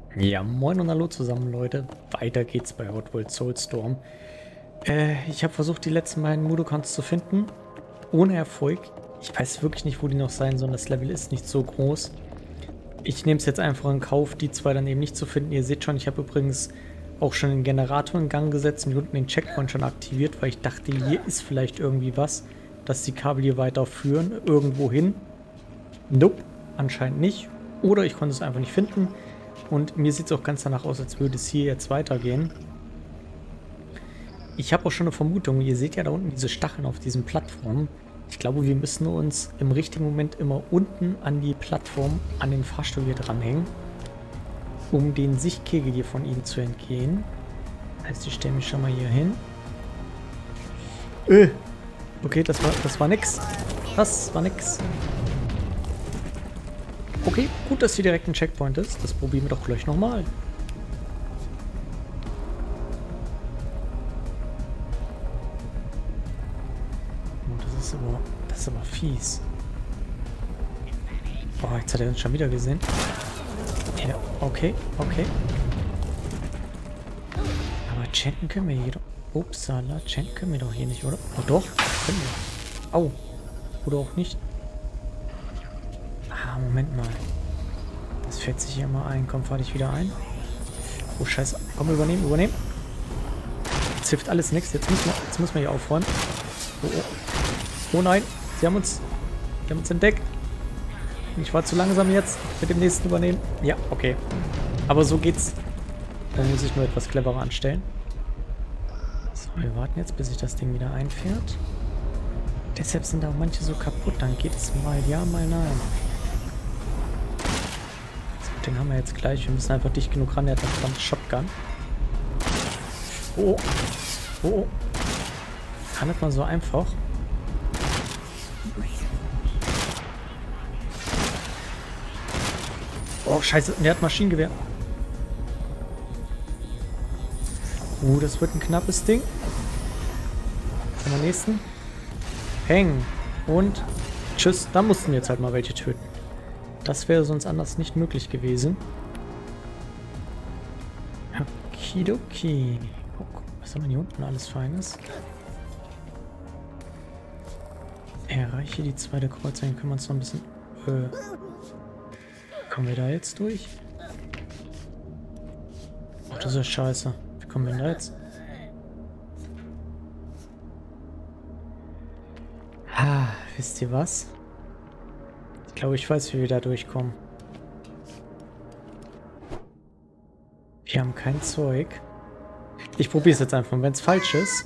Ja, moin und hallo zusammen, Leute. Weiter geht's bei Hot Wheels Soulstorm. Ich habe versucht, die letzten beiden Mudokons zu finden. Ohne Erfolg. Ich weiß wirklich nicht, wo die noch sein sollen. Das Level ist nicht so groß. Ich nehme es jetzt einfach in Kauf, die zwei dann eben nicht zu finden. Ihr seht schon, ich habe übrigens auch schon den Generator in Gang gesetzt und hier unten den Checkpoint schon aktiviert, weil ich dachte, hier ist vielleicht irgendwie was, dass die Kabel hier weiterführen, irgendwo hin. Nope, anscheinend nicht. Oder ich konnte es einfach nicht finden. Und mir sieht es auch ganz danach aus, als würde es hier jetzt weitergehen. Ich habe auch schon eine Vermutung. Ihr seht ja da unten diese Stacheln auf diesen Plattformen. Ich glaube, wir müssen uns im richtigen Moment immer unten an die Plattform, an den Fahrstuhl hier dranhängen, um den Sichtkegel hier von ihnen zu entgehen. Also ich stelle mich schon mal hier hin. Okay, das war nix. Das war nix. Okay, gut, dass hier direkt ein Checkpoint ist. Das probieren wir doch gleich nochmal. Oh, das ist aber fies. Oh, jetzt hat er uns schon wieder gesehen. Ja, okay. Aber chanten können wir hier doch. Upsala, chanten können wir doch hier nicht, oder? Oh doch, können wir. Au. Oder auch nicht. Ah, Moment mal. Das fällt sich hier mal ein. Komm, fahr dich wieder ein. Oh, scheiße. Komm, übernehmen. Jetzt hilft alles nichts. Jetzt müssen wir hier aufräumen. Oh nein. Sie haben uns entdeckt. Ich war zu langsam jetzt. Mit dem nächsten übernehmen. Ja, okay. Aber so geht's. Da muss ich nur etwas cleverer anstellen. So, wir warten jetzt, bis sich das Ding wieder einfährt. Deshalb sind auch manche so kaputt. Dann geht es mal ja, mal nein. Den haben wir jetzt gleich. Wir müssen einfach dicht genug ran. Der hat eine verdammte Shotgun. Oh. Kann das mal so einfach? Oh, scheiße. Der hat Maschinengewehr. Das wird ein knappes Ding. Am nächsten. Hängen. Und tschüss. Da mussten wir jetzt halt mal welche töten. Das wäre sonst anders nicht möglich gewesen. Okidoki. Oh, was haben wir hier unten alles Feines? Erreiche die zweite Kreuzung. Können wir uns noch ein bisschen... Kommen wir da jetzt durch? Oh, das ist scheiße. Wie kommen wir denn da jetzt? Wisst ihr was? Ich glaube, ich weiß, wie wir da durchkommen. Wir haben kein Zeug. Ich probiere es jetzt einfach. Und wenn es falsch ist...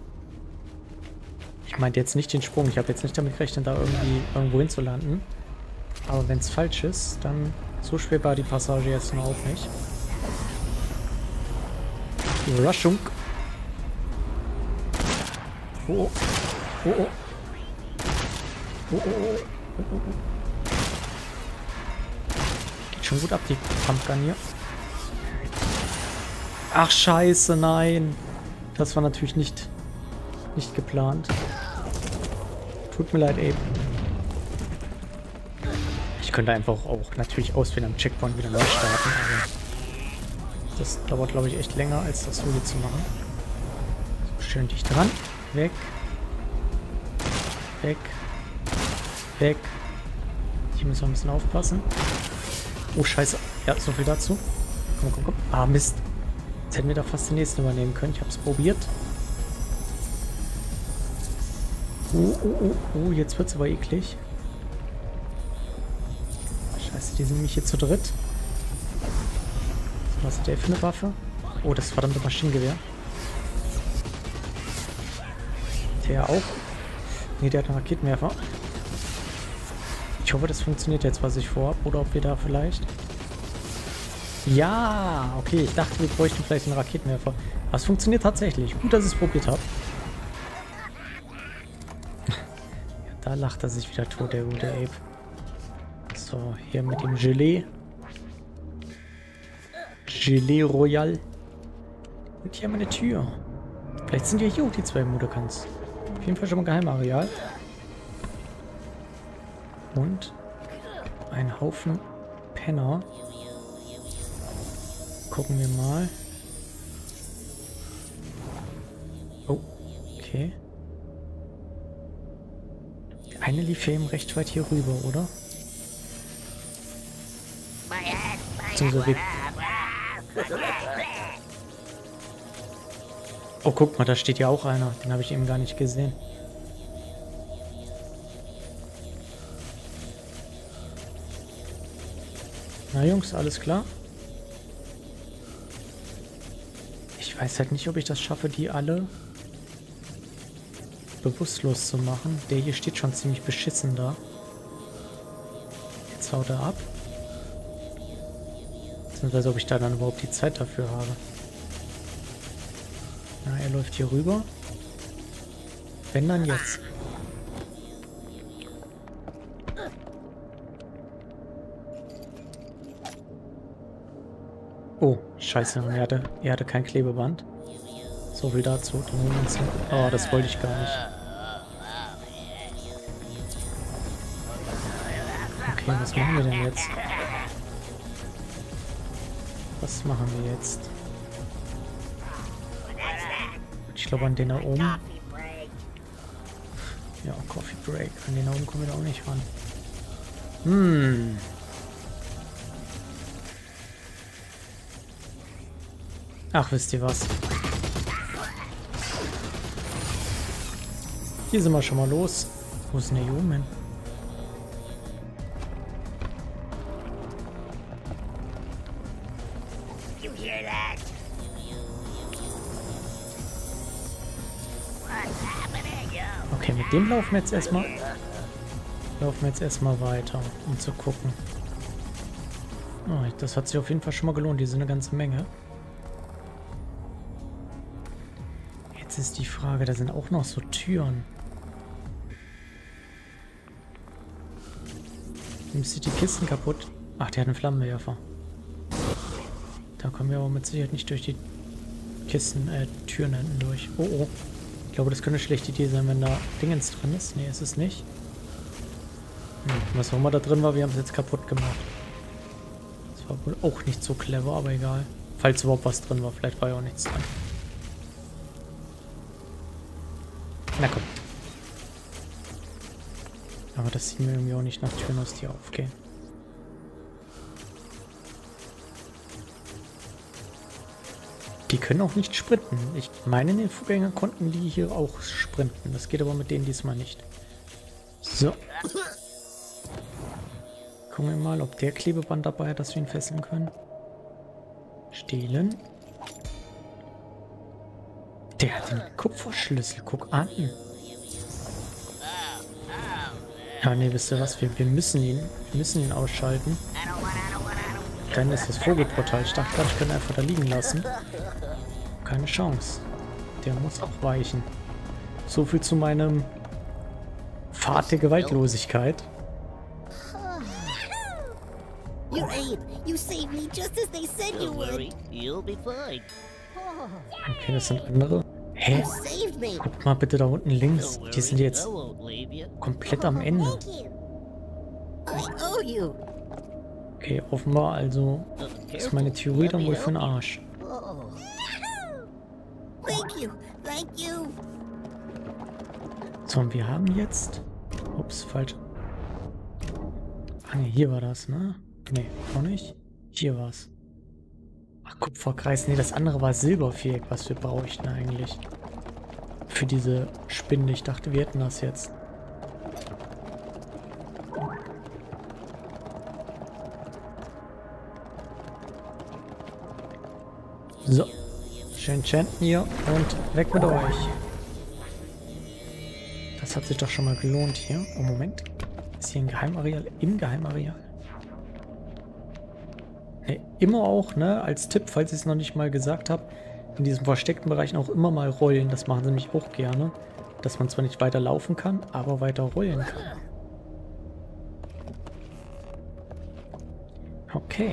Ich meinte jetzt nicht den Sprung. Ich habe jetzt nicht damit gerechnet, da irgendwo hinzulanden. Aber wenn es falsch ist, dann... So schwer war die Passage jetzt noch auch nicht. Überraschung. Oh. Geht schon gut ab, die Pumpgun hier. Ach, scheiße, nein. Das war natürlich nicht geplant. Tut mir leid, Abe. Ich könnte einfach auch natürlich auswählen am Checkpoint wieder neu starten, aber das dauert, glaube ich, echt länger, als das so hier zu machen. So, schön dicht dran. Weg. Hier müssen wir ein bisschen aufpassen. Oh, scheiße. Ja, so viel dazu. Komm. Ah, Mist. Jetzt hätten wir da fast den nächsten übernehmen können. Ich habe es probiert. Oh, jetzt wird es aber eklig. Scheiße, die sind nämlich hier zu dritt. So, was hat der für eine Waffe? Oh, das verdammte Maschinengewehr. Der auch? Ne, der hat einen Raketenwerfer. Ich hoffe, das funktioniert jetzt, was ich vorhabe. Oder ob wir da vielleicht... Ja, okay, ich dachte, wir bräuchten vielleicht einen Raketenwerfer. Aber es funktioniert tatsächlich. Gut, dass ich es probiert habe. Ja, da lacht er sich wieder tot, der gute Abe. So, hier mit dem Gelee. Gelee Royal. Und hier haben wir eine Tür. Vielleicht sind ja hier auch die zwei Mudokons. Auf jeden Fall schon mal Geheimareal. Und ein Haufen Penner. gucken wir mal. Oh, okay. Der eine lief ja eben recht weit hier rüber, oder? Beziehungsweise oh, guck mal, da steht ja auch einer. Den habe ich eben gar nicht gesehen. Na Jungs, alles klar? Ich weiß halt nicht, ob ich das schaffe, die alle bewusstlos zu machen. Der hier steht schon ziemlich beschissen da. Jetzt haut er ab. Beziehungsweise ob ich da dann überhaupt die Zeit dafür habe. Na, er läuft hier rüber. Wenn dann jetzt. Oh, scheiße, er hatte kein Klebeband. So viel dazu. Dann holen wir uns hin. Oh, das wollte ich gar nicht. Okay, was machen wir denn jetzt? Was machen wir jetzt? Ich glaube an den da oben. Ja, Coffee Break. An den da oben kommen wir da auch nicht ran. Ach, wisst ihr was? Hier sind wir schon mal los. Wo ist denn der hier oben hin? Okay, mit dem laufen wir jetzt erstmal. Weiter, um zu gucken. Oh, das hat sich auf jeden Fall schon mal gelohnt. Die sind eine ganze Menge. Jetzt ist die Frage, da sind auch noch so Türen. Nimmst du die Kisten kaputt? Ach, der hat einen Flammenwerfer. Da kommen wir aber mit Sicherheit nicht durch die Kisten, Türen hinten durch. Oh, oh. Ich glaube, das könnte eine schlechte Idee sein, wenn da Dingens drin ist. Nee, ist es nicht. Was auch immer da drin war, wir haben es jetzt kaputt gemacht. Das war wohl auch nicht so clever, aber egal. Falls überhaupt was drin war, vielleicht war ja auch nichts drin. Na komm. Aber das sieht mir irgendwie auch nicht nach Türen aus, die aufgehen. Die können auch nicht sprinten. Ich meine, in den Vorgängern konnten die hier auch sprinten. Das geht aber mit denen diesmal nicht. So. Gucken wir mal, ob der Klebeband dabei hat, dass wir ihn fesseln können. Stehlen. Der hat den Kupferschlüssel. Guck an. Ja, nee, wisst ihr was? Wir müssen ihn ausschalten. Dann ist das Vogelportal. Ich dachte gerade, ich könnte einfach da liegen lassen. Keine Chance. Der muss auch weichen. So viel zu meinem Pfad der Gewaltlosigkeit. You're Abe. You saved me just as they said you Don't would. worry, you'll be fine. Okay, das sind andere. Hä? You saved me. Guck mal bitte da unten links. Don't Die sind worry, jetzt I won't leave you. komplett am Ende. Thank you. I owe you. Okay, offenbar also ist meine Theorie dann wohl für den Arsch. Oh. Thank you. Thank you. So, und wir haben jetzt... Ups, falsch. Ah ne, hier war das, ne? Ne, auch nicht. Hier war's. Ach, Kupferkreis. Ne, das andere war Silberviereck, was wir bräuchten eigentlich. Für diese Spinde. Ich dachte, wir hätten das jetzt. So. Schön chanten hier und weg mit euch. Das hat sich doch schon mal gelohnt hier. Oh, Moment. Ist hier ein Geheimareal? Im Geheimareal? Ne, immer auch, ne, als Tipp, falls ich es noch nicht mal gesagt habe, in diesen versteckten Bereichen auch immer mal rollen. Das machen sie nämlich auch gerne. Dass man zwar nicht weiter laufen kann, aber weiter rollen kann. Okay.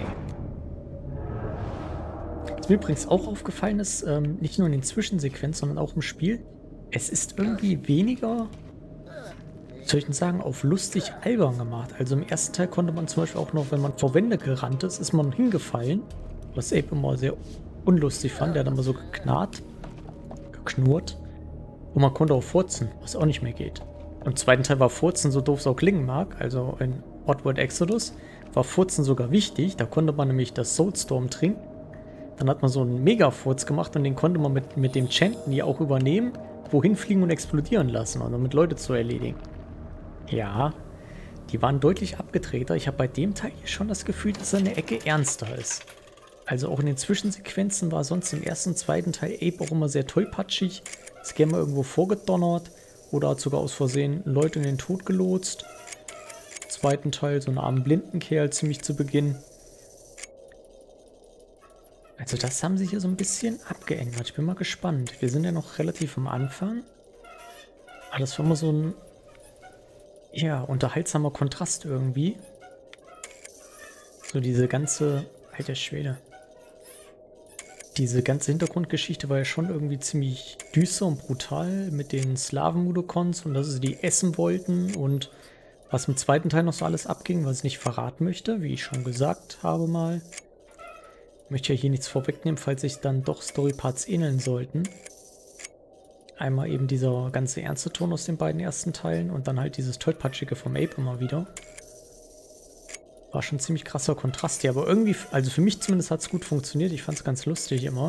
Was mir übrigens auch aufgefallen ist, nicht nur in den Zwischensequenzen, sondern auch im Spiel, es ist irgendwie weniger, soll ich denn sagen, auf lustig albern gemacht. Also im ersten Teil konnte man zum Beispiel auch noch, wenn man vor Wände gerannt ist, ist man hingefallen Was Abe immer sehr unlustig fand. Der hat immer so geknurrt. Und man konnte auch furzen, was auch nicht mehr geht. Im zweiten Teil war Furzen, so doof es auch klingen mag, also in Oddworld Exodus, war Furzen sogar wichtig. Da konnte man nämlich das Soulstorm trinken. Dann hat man so einen Mega-Furz gemacht und den konnte man mit dem Chanten die auch übernehmen, wohin fliegen und explodieren lassen, um damit Leute zu erledigen. Ja, die waren deutlich abgedrehter. Ich habe bei dem Teil hier schon das Gefühl, dass er eine Ecke ernster ist. Also auch in den Zwischensequenzen war sonst im ersten und zweiten Teil Abe auch immer sehr tollpatschig. Es gerne mal irgendwo vorgedonnert oder hat sogar aus Versehen Leute in den Tod gelotst. Im zweiten Teil so einen armen Blindenkerl ziemlich zu Beginn. Also das haben sie hier so ein bisschen abgeändert. Ich bin mal gespannt. Wir sind ja noch relativ am Anfang. Aber das war immer so ein, ja, unterhaltsamer Kontrast irgendwie. So diese ganze, alter Schwede. Diese ganze Hintergrundgeschichte war ja schon irgendwie ziemlich düster und brutal mit den Slaven-Mudokons und dass sie die essen wollten und was im zweiten Teil noch so alles abging, was ich nicht verraten möchte, wie ich schon gesagt habe mal. Ich möchte ja hier nichts vorwegnehmen, falls sich dann doch Storyparts ähneln sollten. Einmal eben dieser ganze ernste Ton aus den beiden ersten Teilen und dann halt dieses tollpatschige vom Abe immer wieder. War schon ein ziemlich krasser Kontrast hier, aber irgendwie, also für mich zumindest hat es gut funktioniert. Ich fand es ganz lustig immer.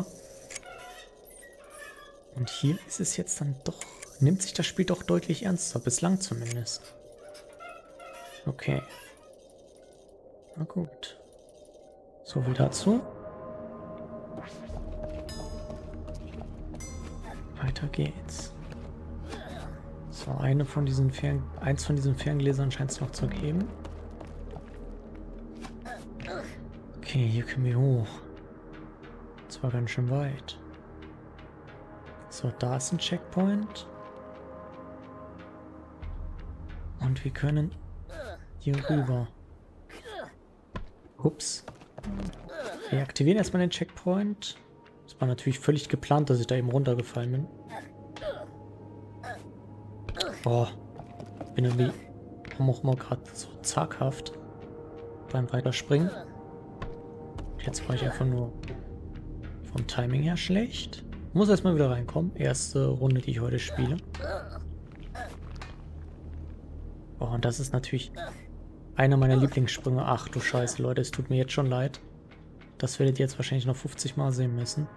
Und hier ist es jetzt dann doch, nimmt sich das Spiel doch deutlich ernster, bislang zumindest. Okay. Na gut. So viel dazu. Weiter geht's. So, eins von diesen Ferngläsern scheint es noch zu geben. Okay, hier können wir hoch. Zwar ganz schön weit. So, da ist ein Checkpoint. Und wir können hier rüber. Ups. Wir aktivieren erstmal den Checkpoint. Das war natürlich völlig geplant, dass ich da eben runtergefallen bin. Boah. Bin irgendwie, warum auch immer, gerade so zaghaft beim Weiterspringen. Jetzt war ich einfach nur vom Timing her schlecht. Muss erstmal wieder reinkommen. Erste Runde, die ich heute spiele. Oh, und das ist natürlich einer meiner Lieblingssprünge. Ach du Scheiße, Leute, es tut mir jetzt schon leid. Das werdet ihr jetzt wahrscheinlich noch 50 Mal sehen müssen.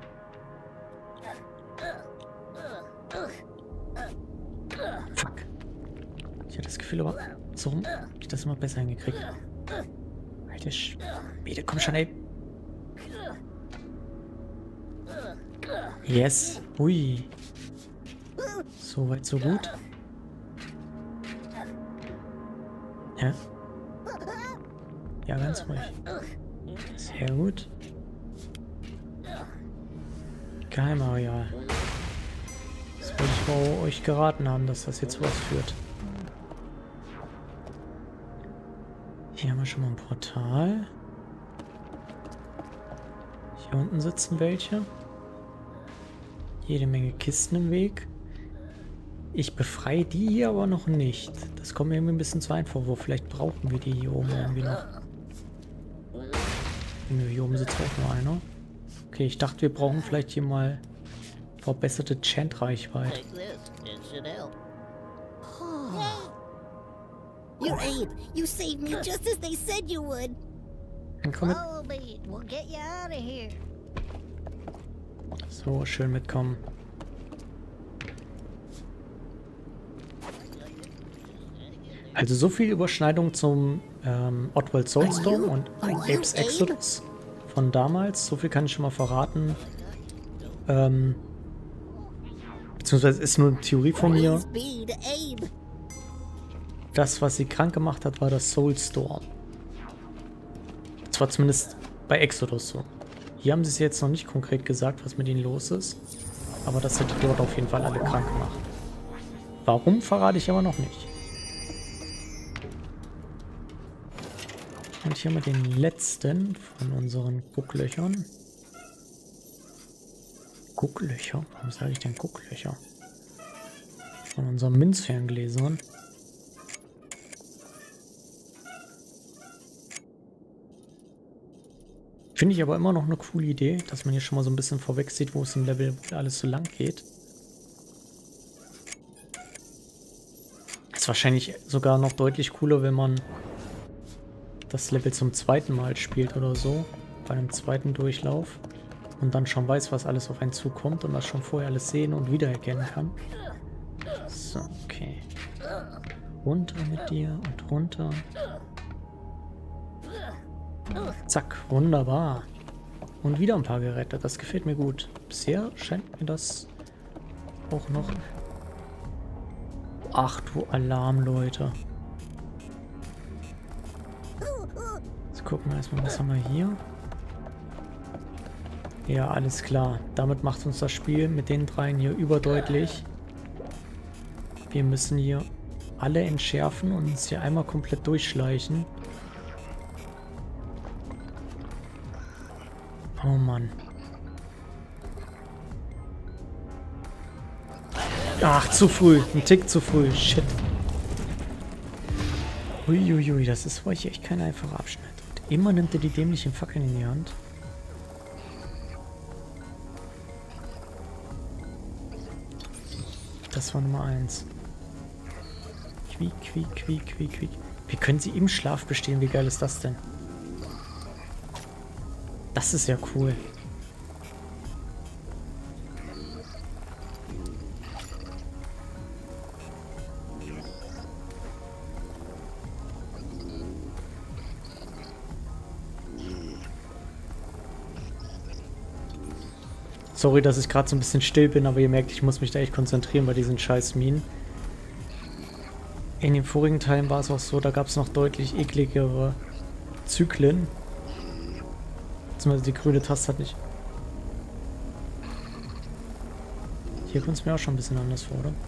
Fuck. Ich hatte das Gefühl, aber so rum hab ich das immer besser hingekriegt. Alter Schwede, komm schon, ey. Yes. Ui. So weit, so gut. Ja. Ja, ganz ruhig. Sehr gut. Geheimareal. Das wollte ich vor euch geraten haben, dass das jetzt was führt. Hier haben wir schon mal ein Portal. Hier unten sitzen welche. Jede Menge Kisten im Weg. Ich befreie die hier aber noch nicht. Das kommt mir irgendwie ein bisschen zu einfach vor. Vielleicht brauchen wir die hier oben irgendwie noch. Nö, hier oben sitzt auch nur einer. Okay, ich dachte, wir brauchen vielleicht hier mal verbesserte Chant-Reichweite. Take this. It should help. You're Abe. You saved me just as they said you would. Dann komm mit. Follow me. We'll get you out of here. So, schön mitkommen. Also so viel Überschneidung zum Oddworld Soulstorm und Abe's Exodus von damals. So viel kann ich schon mal verraten. Beziehungsweise ist nur eine Theorie von mir. Praise be to Abe. Das, was sie krank gemacht hat, war das Soulstorm. Das war zumindest bei Exodus so. Hier haben sie es jetzt noch nicht konkret gesagt, was mit ihnen los ist. Aber das hätte dort auf jeden Fall alle krank gemacht. Warum, verrate ich aber noch nicht. Und hier haben wir den letzten von unseren Gucklöchern. Gucklöcher? Warum sage ich denn Gucklöcher? Von unseren Münzferngläsern. Finde ich aber immer noch eine coole Idee, dass man hier schon mal so ein bisschen vorweg sieht, wo es im Level alles so lang geht. Ist wahrscheinlich sogar noch deutlich cooler, wenn man das Level zum zweiten Mal spielt oder so. Bei einem zweiten Durchlauf. Und dann schon weiß, was alles auf einen zukommt und das schon vorher alles sehen und wiedererkennen kann. So, okay. Runter mit dir und runter. Zack, wunderbar. Und wieder ein paar gerettet, das gefällt mir gut. Bisher scheint mir das auch noch... Ach du Alarm, Leute. Jetzt gucken wir erstmal, was haben wir hier? Ja, alles klar. Damit macht uns das Spiel mit den dreien hier überdeutlich. Wir müssen hier alle entschärfen und uns hier einmal komplett durchschleichen. Oh Mann. Ach, zu früh. Ein Tick zu früh. Shit. Uiuiui, das ist für euch echt kein einfacher Abschnitt. Und immer nimmt er die dämlichen Fackeln in die Hand. Das war Nummer 1. Quiek, quiek, quiek, quiek, quiek. Wie können sie im Schlaf bestehen? Wie geil ist das denn? Das ist ja cool. Sorry, dass ich gerade so ein bisschen still bin, aber ihr merkt, ich muss mich da echt konzentrieren bei diesen scheiß Minen. In den vorigen Teilen war es auch so, da gab es noch deutlich ekligere Zyklen. Beziehungsweise die grüne Taste hat nicht... Hier kommt es mir auch schon ein bisschen anders vor, oder?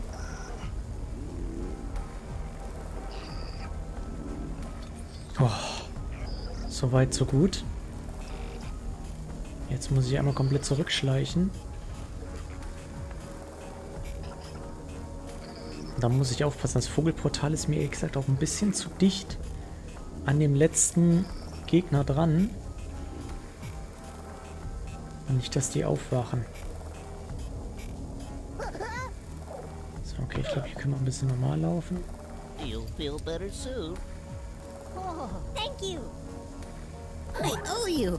Oh, so weit, so gut. Jetzt muss ich einmal komplett zurückschleichen. Da muss ich aufpassen, das Vogelportal ist mir ehrlich gesagt auch ein bisschen zu dicht an dem letzten Gegner dran. Und nicht, dass die aufwachen. So, okay, ich glaube, hier können wir ein bisschen normal laufen. You'll feel better soon. Oh, thank you. I owe you.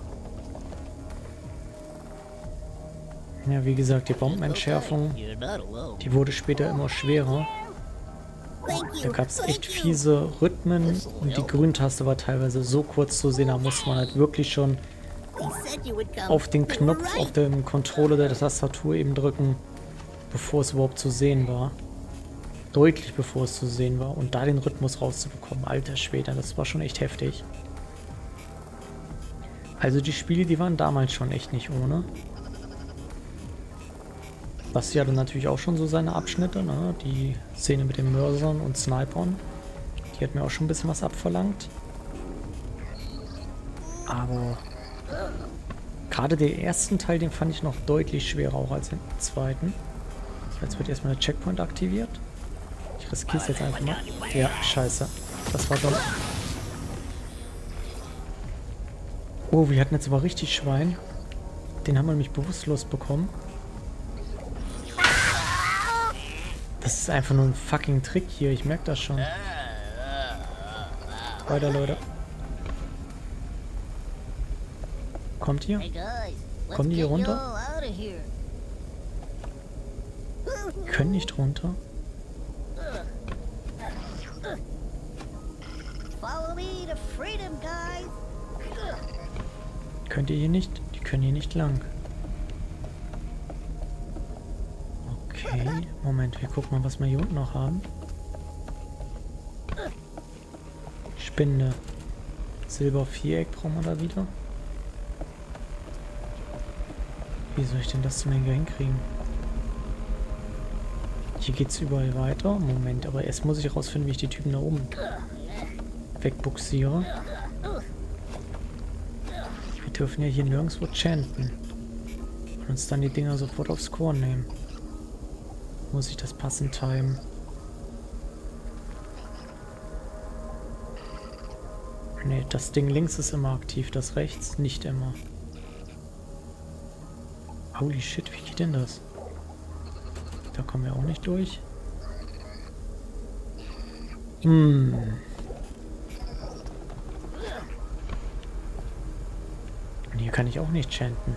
Ja, wie gesagt, die Bombenentschärfung, You're not alone. die wurde später immer schwerer. Thank Da you. gab es echt Thank you. fiese Rhythmen und die Grüntaste war teilweise so kurz zu sehen, da musste man halt wirklich schon They said you would come. auf den They were Knopf right. auf dem Controller der Tastatur eben drücken, bevor es überhaupt zu sehen war. Deutlich bevor es zu sehen war und da den Rhythmus rauszubekommen. Alter Schwede, das war schon echt heftig. Also die Spiele, die waren damals schon echt nicht ohne. Das hier hatte natürlich auch schon so seine Abschnitte, ne? Die Szene mit den Mörsern und Snipern. Die hat mir auch schon ein bisschen was abverlangt. Aber gerade den ersten Teil, den fand ich noch deutlich schwerer auch als den zweiten. Jetzt wird erstmal der Checkpoint aktiviert. Ich riskiere es jetzt einfach mal. Ja, scheiße. Das war dumm. Oh, wir hatten jetzt aber richtig Schwein. Den haben wir nämlich bewusstlos bekommen. Das ist einfach nur ein fucking Trick hier. Ich merke das schon. Weiter, Leute. Kommt ihr? Hey guys, let's Kommen die hier get you runter? all out of here. Können nicht runter. Follow me to freedom, guys. Könnt ihr hier nicht? Die können hier nicht lang. Okay, Moment, wir gucken mal, was wir hier unten noch haben. Spinde. Silberviereck brauchen wir da wieder. Wie soll ich denn das zum Henker hinkriegen? Hier geht's überall weiter. Moment, aber erst muss ich rausfinden, wie ich die Typen da oben wegbuxiere. Wir dürfen ja hier nirgendwo chanten. Und uns dann die Dinger sofort aufs Korn nehmen. Muss ich das passend timen? Ne, das Ding links ist immer aktiv, das rechts nicht immer. Holy shit, wie geht denn das? Da kommen wir auch nicht durch. Und hier kann ich auch nicht chanten.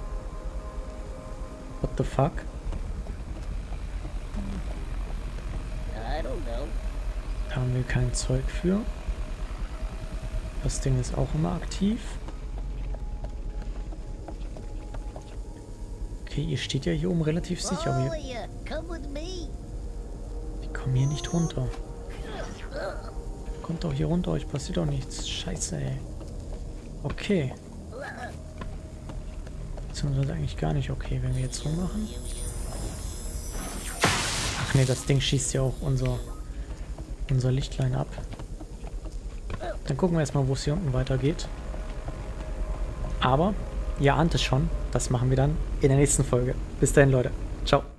What the fuck? I don't know. Da haben wir kein Zeug für. Das Ding ist auch immer aktiv. Okay, ihr steht ja hier oben relativ sicher, aber Follow ihr, ya. Come with me. ich komme hier nicht runter. Kommt doch hier runter, euch passiert doch nichts. Scheiße, ey. Okay. Beziehungsweise eigentlich gar nicht okay, wenn wir jetzt so machen. Ach nee, das Ding schießt ja auch unser Lichtlein ab. Dann gucken wir erstmal, wo es hier unten weitergeht. Aber, ihr ahnt es schon, das machen wir dann in der nächsten Folge. Bis dahin, Leute. Ciao.